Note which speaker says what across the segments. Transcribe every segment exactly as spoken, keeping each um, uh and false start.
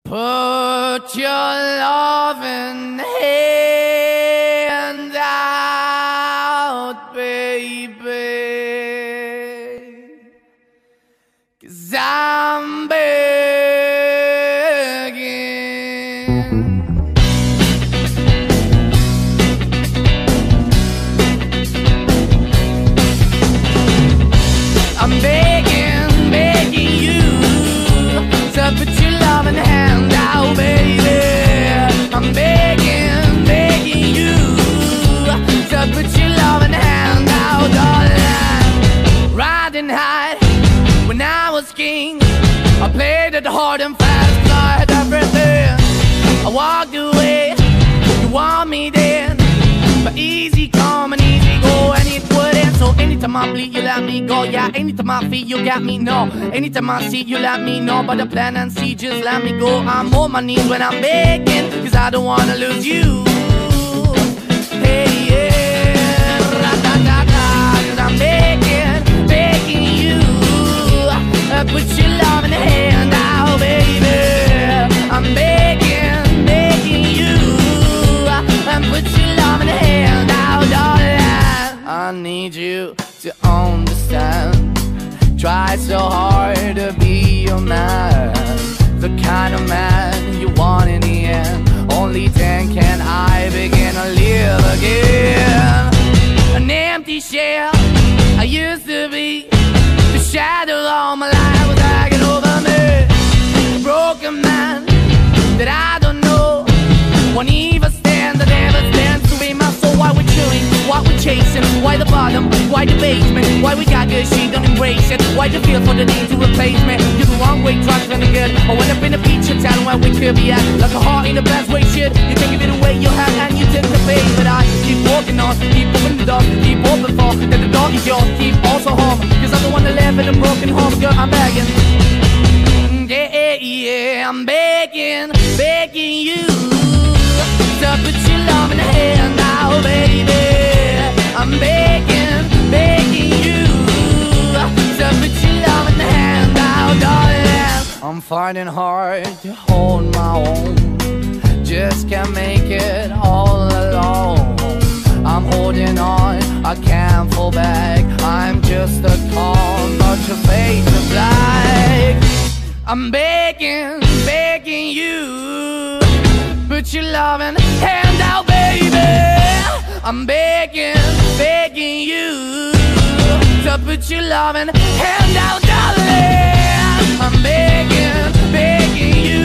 Speaker 1: Put your loving hand out, baby, 'cause I'm begging. I'm begging, begging you to put your loving hand out, baby. I'm begging, begging you to put your loving hand out, darling. Riding high when I was king, I played it hard and fast, 'cause I had everything. I walked away, you want me then, but easy come and easy go, and it wouldn't. So anytime I bleed, you let me go. Yeah, anytime I feel, you got me, no. Anytime I see, you let me know. But the plan and see, just let me go. I'm on my knees when I'm begging, 'cause I don't wanna lose you. Hey, yeah, ratatata, 'cause I'm begging, begging you, uh, put your love in the hand out, baby. I'm begging, begging you, uh, and put your love in the hand out, darling. I need you to understand. Try so hard to be your man, the kind of man you want in the end. Only then can I begin to live again. An empty shell I used to be, the shadow all my life was hanging over me. A broken man that I don't know, won't even stand, that never stands to be my soul. Why we're chilling, why we're chasing, why the bottom, why the basement, why we got good, she don't embrace it. Why the feel for the need to replace me? You're the wrong way, trying to good. I went up in the feature town where we could be at, like a heart in the best way, shit. You can give it away, you have, and you take the bait. But I keep walking on, keep opening the door, keep open for, that the door is yours, keep also home, 'cause I'm the one that live in a broken home. Girl, I'm begging, yeah, yeah, yeah, I'm begging, begging you to put your love in the hand now, baby. I'm begging, begging you to put your love in the hand now, darling. I'm finding hard to hold my own, just can't make it all alone. I'm holding on, I can't fall back, I'm just a call, but your face is black. I'm begging, begging you, put your loving hand out, baby. I'm begging, begging you to put your loving hand out, darling. I'm begging, begging you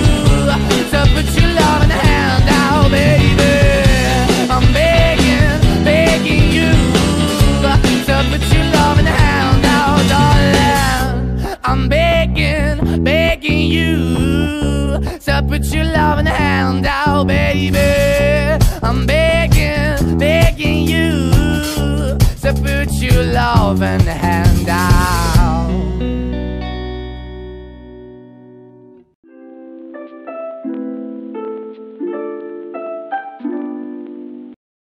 Speaker 1: to put your loving hand out, baby. I'm begging, begging you to put your loving hand out, darling. I'm begging, begging you to put your loving hand out, baby.